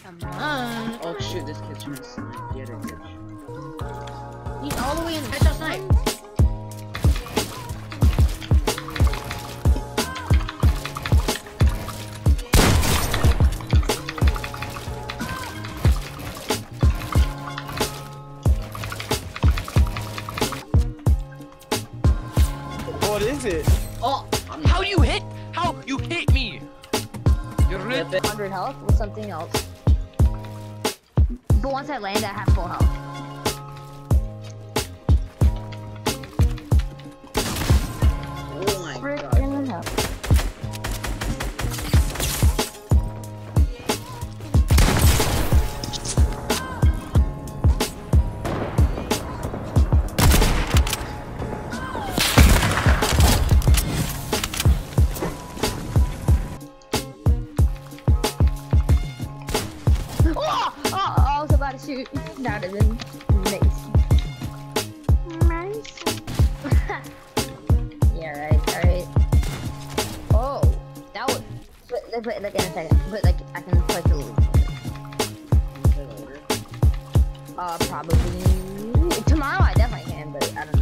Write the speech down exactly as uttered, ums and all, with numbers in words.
Come on. Oh shoot, this kid's trying to snipe. Get it, bitch. He's all the way in the headshot snipe. What is it? Oh, How you hit? How you hit me? You're lit. one hundred health with something else. But once I land, I have full health. Oh my god. Freaking hell. Oh, oh, I was about to shoot. That would have been amazing. Nice. Yeah, right, alright. Oh, that would. But, but like in a second. But like, I can play the loop. Uh, probably. Tomorrow I definitely can, but I don't know.